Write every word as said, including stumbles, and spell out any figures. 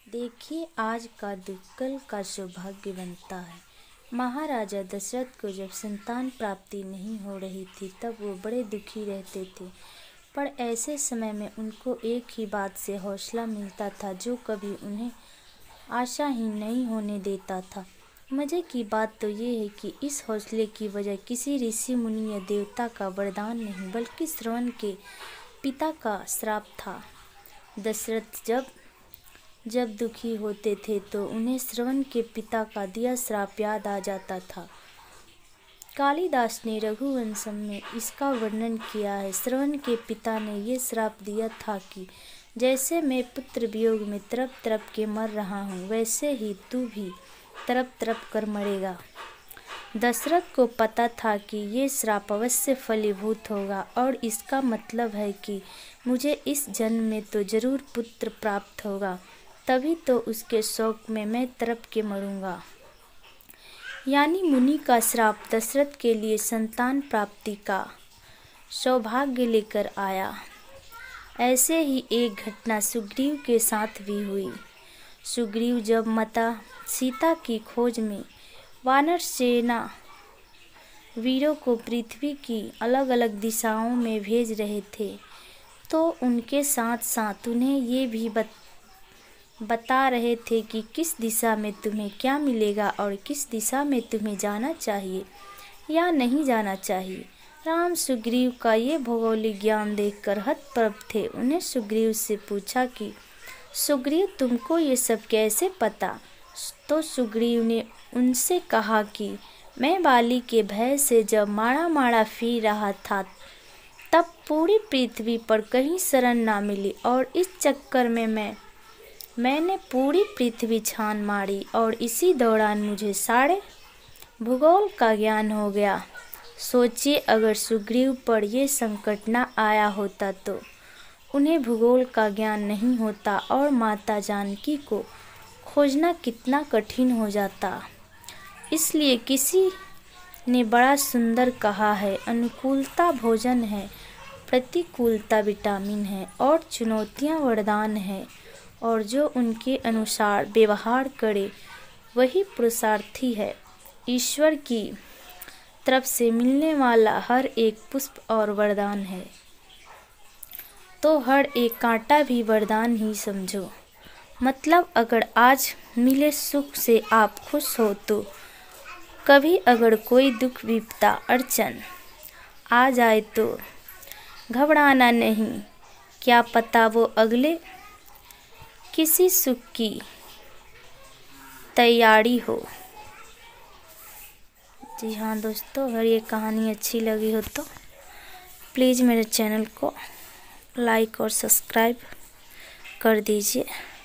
देखिए, आज का दुख कल का सौभाग्य बनता है। महाराजा दशरथ को जब संतान प्राप्ति नहीं हो रही थी तब वो बड़े दुखी रहते थे, पर ऐसे समय में उनको एक ही बात से हौसला मिलता था जो कभी उन्हें आशा ही नहीं होने देता था। मज़े की बात तो ये है कि इस हौसले की वजह किसी ऋषि मुनि या देवता का वरदान नहीं बल्कि श्रवण के पिता का श्राप था। दशरथ जब जब दुखी होते थे तो उन्हें श्रवण के पिता का दिया श्राप याद आ जाता था। कालिदास ने रघुवंशम में इसका वर्णन किया है। श्रवण के पिता ने ये श्राप दिया था कि जैसे मैं पुत्र वियोग में तड़प तड़प के मर रहा हूँ, वैसे ही तू भी तड़प तड़प कर मरेगा। दशरथ को पता था कि ये श्राप अवश्य फलीभूत होगा और इसका मतलब है कि मुझे इस जन्म में तो जरूर पुत्र प्राप्त होगा, तभी तो उसके शौक में मैं तड़प के मरूंगा। यानी मुनि का श्राप दशरथ के लिए संतान प्राप्ति का सौभाग्य लेकर आया। ऐसे ही एक घटना सुग्रीव के साथ भी हुई। सुग्रीव जब माता सीता की खोज में वानर सेना वीरों को पृथ्वी की अलग अलग दिशाओं में भेज रहे थे, तो उनके साथ साथ उन्हें ये भी बत बता रहे थे कि किस दिशा में तुम्हें क्या मिलेगा और किस दिशा में तुम्हें जाना चाहिए या नहीं जाना चाहिए। राम सुग्रीव का ये भौगोलिक ज्ञान देखकर हतप्रभ थे। उन्हें सुग्रीव से पूछा कि सुग्रीव, तुमको ये सब कैसे पता? तो सुग्रीव ने उनसे कहा कि मैं बाली के भय से जब माड़ा माड़ा फिर रहा था तब पूरी पृथ्वी पर कहीं शरण ना मिली और इस चक्कर में मैं मैंने पूरी पृथ्वी छान मारी और इसी दौरान मुझे सारे भूगोल का ज्ञान हो गया। सोचिए, अगर सुग्रीव पर यह संकट ना आया होता तो उन्हें भूगोल का ज्ञान नहीं होता और माता जानकी को खोजना कितना कठिन हो जाता। इसलिए किसी ने बड़ा सुंदर कहा है, अनुकूलता भोजन है, प्रतिकूलता विटामिन है और चुनौतियाँ वरदान है, और जो उनके अनुसार व्यवहार करे वही पुरुषार्थी है। ईश्वर की तरफ से मिलने वाला हर एक पुष्प और वरदान है, तो हर एक कांटा भी वरदान ही समझो। मतलब अगर आज मिले सुख से आप खुश हो तो कभी अगर कोई दुख विपदा अड़चन आ जाए तो घबराना नहीं, क्या पता वो अगले किसी सुख की तैयारी हो। जी हाँ दोस्तों, अगर ये कहानी अच्छी लगी हो तो प्लीज़ मेरे चैनल को लाइक और सब्सक्राइब कर दीजिए।